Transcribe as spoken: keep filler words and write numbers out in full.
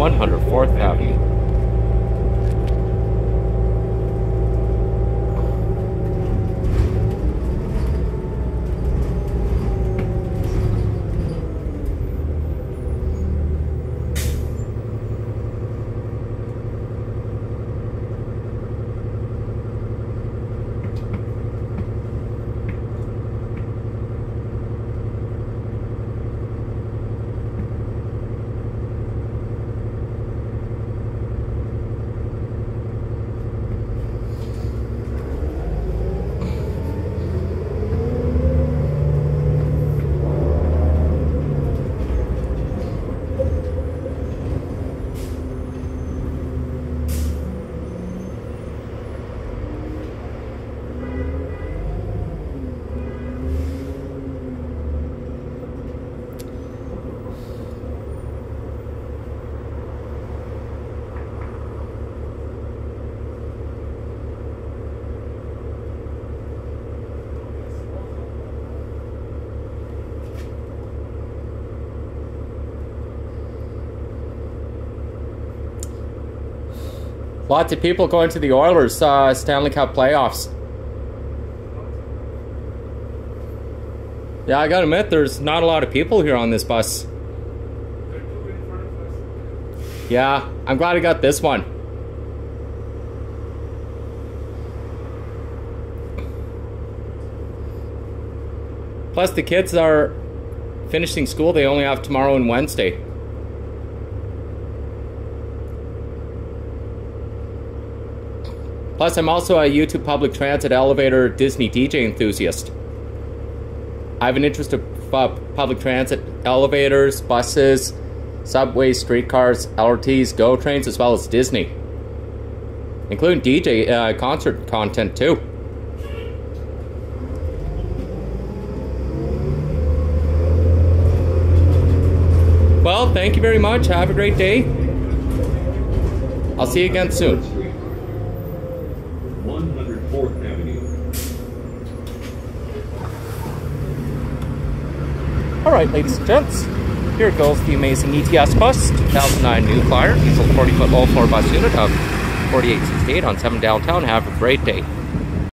one hundred fourth Avenue. Lots of people going to the Oilers uh, Stanley Cup playoffs. Yeah, I gotta admit, there's not a lot of people here on this bus. Yeah, I'm glad I got this one. Plus, the kids are finishing school. They only have tomorrow and Wednesday. Plus, I'm also a YouTube public transit elevator Disney D J enthusiast. I have an interest of uh, public transit elevators, buses, subways, streetcars, L R Ts, GO trains, as well as Disney. Including D J uh, concert content too. Well, thank you very much. Have a great day. I'll see you again soon. one hundred fourth Avenue. Alright, ladies and gents, here goes the amazing E T S bus, two thousand nine New Flyer, diesel forty foot low floor bus unit of forty-eight sixty-eight on seven downtown. Have a great day.